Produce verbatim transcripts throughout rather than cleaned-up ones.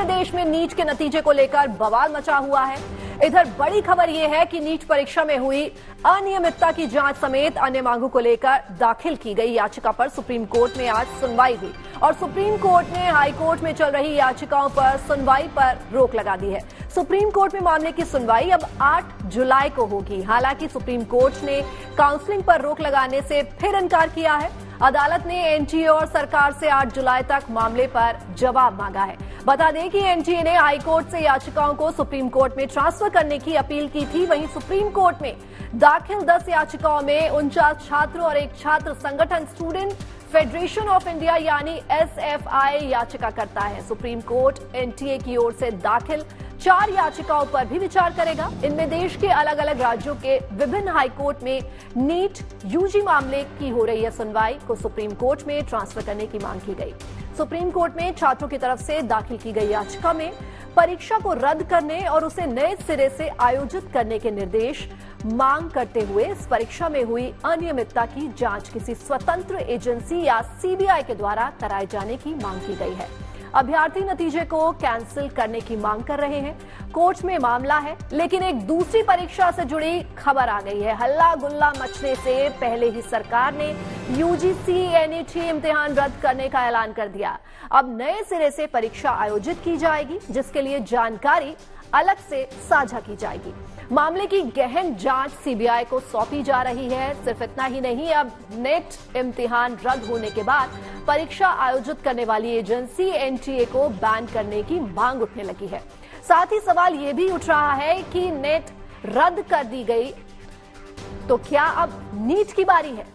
देश में नीट के नतीजे को लेकर बवाल मचा हुआ है। इधर बड़ी खबर यह है कि नीट परीक्षा में हुई अनियमितता की जांच समेत अन्य मांगों को लेकर दाखिल की गई याचिका पर सुप्रीम कोर्ट में आज सुनवाई हुई और सुप्रीम कोर्ट ने हाई कोर्ट में चल रही याचिकाओं पर सुनवाई पर रोक लगा दी है। सुप्रीम कोर्ट में मामले की सुनवाई अब आठ जुलाई को होगी। हालांकि सुप्रीम कोर्ट ने काउंसलिंग पर रोक लगाने से फिर इनकार किया है। अदालत ने एनटीए और सरकार से आठ जुलाई तक मामले पर जवाब मांगा है। बता दें कि एनटीए ने हाई कोर्ट से याचिकाओं को सुप्रीम कोर्ट में ट्रांसफर करने की अपील की थी। वहीं सुप्रीम कोर्ट में दाखिल दस याचिकाओं में उनचास छात्र और एक छात्र संगठन स्टूडेंट फेडरेशन ऑफ इंडिया यानी एस एफ आई याचिका करता है। सुप्रीम कोर्ट एनटीए की ओर से दाखिल चार याचिकाओं पर भी विचार करेगा। इनमें देश के अलग अलग राज्यों के विभिन्न हाई कोर्ट में नीट यूजी मामले की हो रही है सुनवाई को सुप्रीम कोर्ट में ट्रांसफर करने की मांग की गई। सुप्रीम कोर्ट में छात्रों की तरफ से दाखिल की गई याचिका में परीक्षा को रद्द करने और उसे नए सिरे से आयोजित करने के निर्देश मांग करते हुए इस परीक्षा में हुई अनियमितता की जांच किसी स्वतंत्र एजेंसी या सीबीआई के द्वारा कराए जाने की मांग की गई है। अभ्यर्थी नतीजे को कैंसिल करने की मांग कर रहे हैं। कोर्ट में मामला है, लेकिन एक दूसरी परीक्षा से जुड़ी खबर आ गई है। हल्ला गुल्ला मचने से पहले ही सरकार ने यूजीसी एनईटी इम्तिहान रद्द करने का ऐलान कर दिया। अब नए सिरे से परीक्षा आयोजित की जाएगी, जिसके लिए जानकारी अलग से साझा की जाएगी। मामले की गहन जांच सीबीआई को सौंपी जा रही है। सिर्फ इतना ही नहीं, अब नेट इम्तिहान रद्द होने के बाद परीक्षा आयोजित करने वाली एजेंसी एनटीए को बैन करने की मांग उठने लगी है। साथ ही सवाल यह भी उठ रहा है कि नेट रद्द कर दी गई तो क्या अब नीट की बारी है?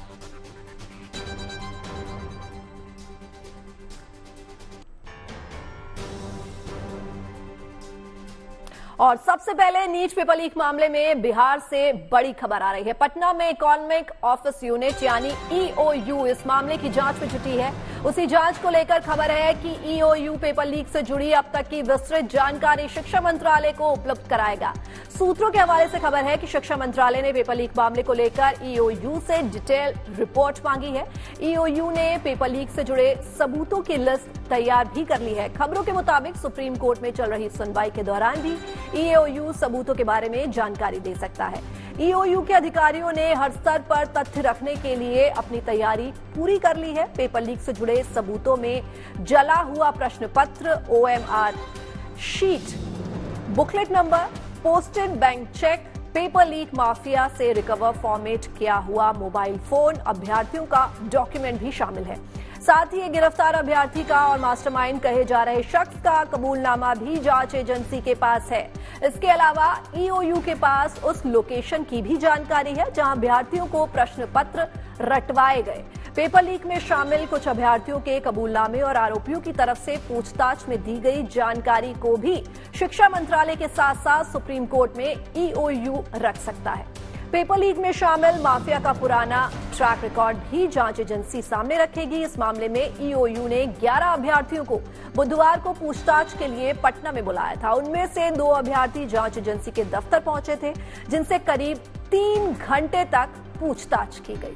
और सबसे पहले नीट पेपर लीक मामले में बिहार से बड़ी खबर आ रही है। पटना में इकोनॉमिक ऑफिस यूनिट यानी ईओयू इस मामले की जांच में जुटी है। उसी जांच को लेकर खबर है कि ईओयू पेपर लीक से जुड़ी अब तक की विस्तृत जानकारी शिक्षा मंत्रालय को उपलब्ध कराएगा। सूत्रों के हवाले से खबर है कि शिक्षा मंत्रालय ने पेपर लीक मामले को लेकर ईओयू से डिटेल रिपोर्ट मांगी है। ईओयू ने पेपर लीक से जुड़े सबूतों की लिस्ट तैयार भी कर ली है। खबरों के मुताबिक सुप्रीम कोर्ट में चल रही सुनवाई के दौरान भी ईओयू सबूतों के बारे में जानकारी दे सकता है। ईओयू के अधिकारियों ने हर स्तर पर तथ्य रखने के लिए अपनी तैयारी पूरी कर ली है। पेपर लीक से जुड़े सबूतों में जला हुआ प्रश्न पत्र, OMR sheet, booklet number, posted bank cheque, paper leak mafia से रिकवर फॉर्मेट किया हुआ मोबाइल फोन, अभ्यर्थियों का डॉक्यूमेंट भी शामिल है। साथ ही गिरफ्तार अभ्यर्थी का और मास्टरमाइंड कहे जा रहे शख्स का कबूलनामा भी जांच एजेंसी के पास है। इसके अलावा ईओयू के पास उस लोकेशन की भी जानकारी है जहां अभ्यर्थियों को प्रश्न पत्र रटवाए गए। पेपर लीक में शामिल कुछ अभ्यर्थियों के कबूलनामे और आरोपियों की तरफ से पूछताछ में दी गई जानकारी को भी शिक्षा मंत्रालय के साथ साथ सुप्रीम कोर्ट में ईओयू रख सकता है। पेपर लीक में शामिल माफिया का पुराना ट्रैक रिकॉर्ड भी जांच एजेंसी सामने रखेगी। इस मामले में ईओयू ने ग्यारह अभ्यर्थियों को बुधवार को पूछताछ के लिए पटना में बुलाया था। उनमें से दो अभ्यर्थी जांच एजेंसी के दफ्तर पहुंचे थे, जिनसे करीब तीन घंटे तक पूछताछ की गई।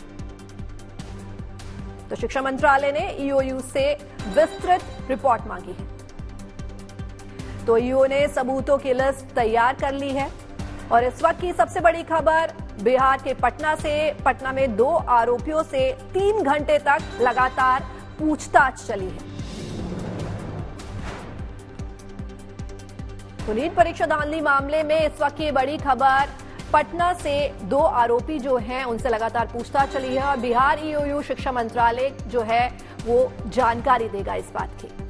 तो शिक्षा मंत्रालय ने ईओयू से विस्तृत रिपोर्ट मांगी है। तो ईओ ने सबूतों की लिस्ट तैयार कर ली है। और इस वक्त की सबसे बड़ी खबर बिहार के पटना से। पटना में दो आरोपियों से तीन घंटे तक लगातार पूछताछ चली है। तो नीट परीक्षा धांधली मामले में इस वक्त की बड़ी खबर, पटना से दो आरोपी जो हैं उनसे लगातार पूछताछ चली है और बिहार ईओयू शिक्षा मंत्रालय जो है वो जानकारी देगा इस बात की।